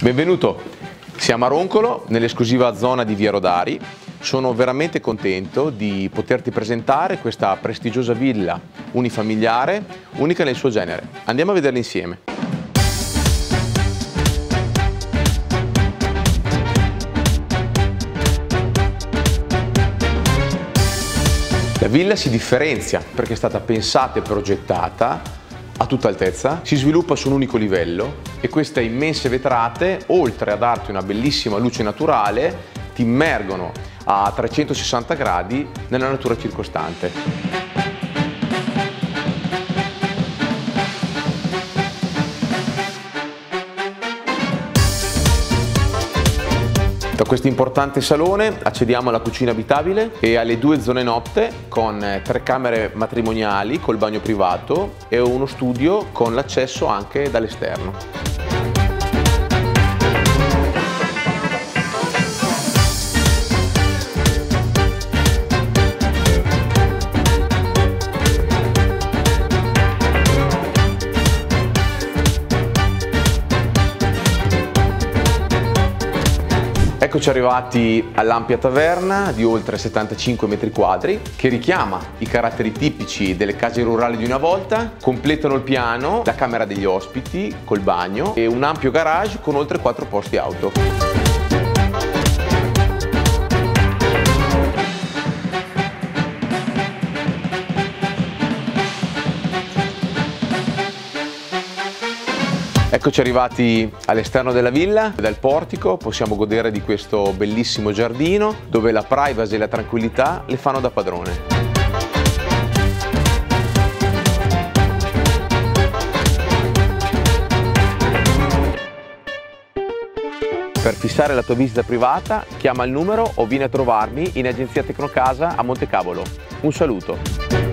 Benvenuto, siamo a Roncolo, nell'esclusiva zona di Via Rodari. Sono veramente contento di poterti presentare questa prestigiosa villa unifamiliare, unica nel suo genere. Andiamo a vederla insieme. La villa si differenzia perché è stata pensata e progettata a tutta altezza, si sviluppa su un unico livello e queste immense vetrate, oltre a darti una bellissima luce naturale, ti immergono a 360 gradi nella natura circostante. Da questo importante salone accediamo alla cucina abitabile e alle 2 zone notte con 3 camere matrimoniali col bagno privato e uno studio con l'accesso anche dall'esterno. Eccoci arrivati all'ampia taverna di oltre 75 metri quadri che richiama i caratteri tipici delle case rurali di una volta. Completano il piano la camera degli ospiti col bagno e un ampio garage con oltre 4 posti auto. Eccoci arrivati all'esterno della villa, dal portico possiamo godere di questo bellissimo giardino dove la privacy e la tranquillità le fanno da padrone. Per fissare la tua visita privata chiama il numero o vieni a trovarmi in agenzia Tecnocasa a Montecavolo. Un saluto!